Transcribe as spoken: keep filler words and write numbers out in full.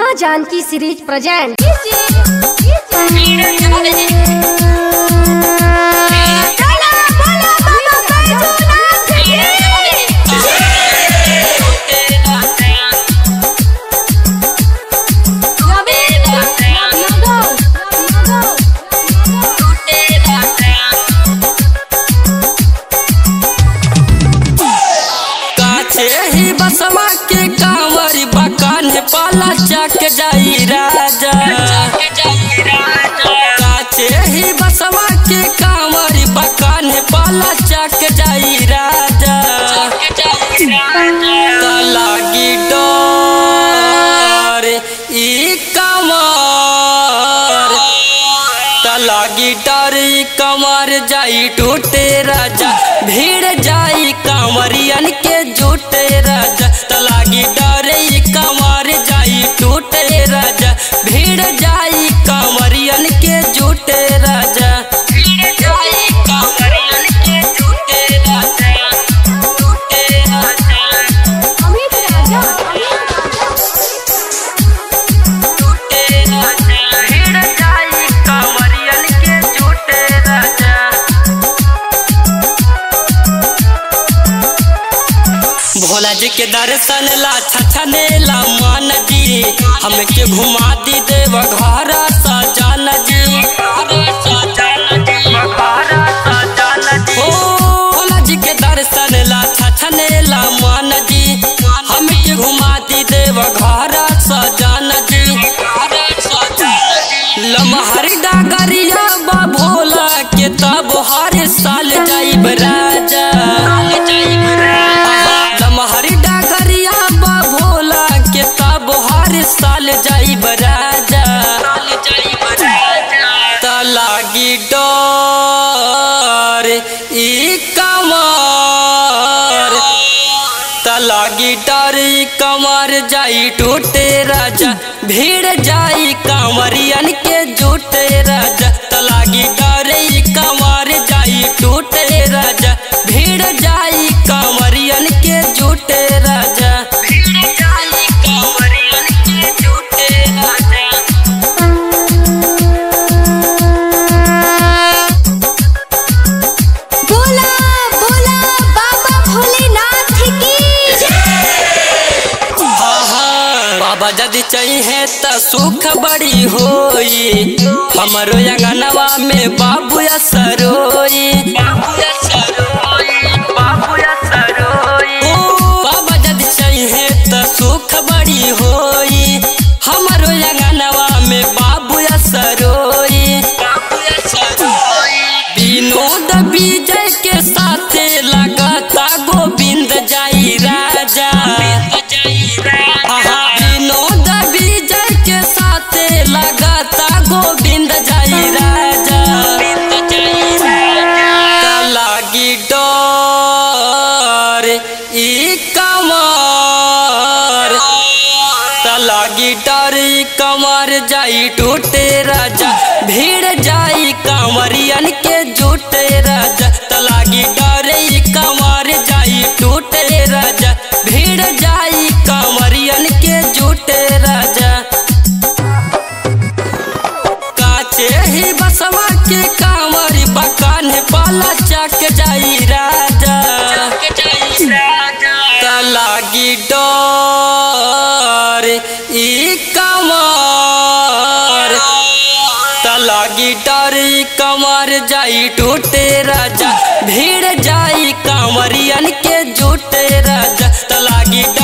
माँ Janaki series present. बसवा के कांवरी बकान पाला चक जाई राजा, काचे ही बसवा के कांवरी बकान पाला चक जाई राजा। लागी डोर ई कमर, लागी डर ई कमर जाई टूटे राजा, भीड़ जाई कांवरियन के जुटे राजा। तलागी डरे कमर जाई टूटे राजा, भीड़ जाई कांवरियन के जुटे राजा, भीड़ जाई कांवरियन के जुटे राजा, जुटे राजा, अमित राजा, जुटे राजा, भीड़ जाई कांवरियन के जुटे राजा। भोला जी के दर्शन ला छछने ला मान जी, हमके घुमा दी देव घर सजान जी, भोला जी के दर्शन ला छछने ला मान जी, हमके घुमा दी देव घर सजान जी। लमहर डागरिया बा भोला के तब हर साल जाइब राजा, लमहरी डागरिया बा भोला के तब हर साल जाइब राजा। तलागी डोर ई कमर, तलागी डर ई कमर जाई टूटे राजा, भीड़ जाई कांवरियन के जुटे राजा। तलागी डर ई कमर जाई टूटे राजा, भीड़ जाई कांवरियन के जुटे राजा, भीड़ जाई कांवरियन के जुटे राजा। बोला बोला बाबा भोलेनाथ की जय। हाँ हाँ बाबा जदि चाहिए त सुख बड़ी होई, हमरो अंगनवा में बाबू सरोई, बाबा जदि चाहिए त सुख बड़ी होई, हमरो अंगनवा में बाबू सरोई। विनोद विजय के साथे लगाता गोविंद जाई राजा, विनोद विजय के साथे लगाता गोविंद जाई राजा। तलागी डोर ई कमर, तलागी डर ई कमर जाई टूटे राजा, भीड़ जाई कांवरियन के जुटे राजा। तलागी डर ई कमर जाई टूटे राजा, भीड़ जाई कांवरियन के जुटे राजा। काचे ही बसवा के कांवरी बकान पाला चक जाई राजा, तलागी डोर ई कमर, तलागी डर ई कमर जाई टूटे राजा, भीड़ जाई कांवरियन के जुटे राजा। तलागी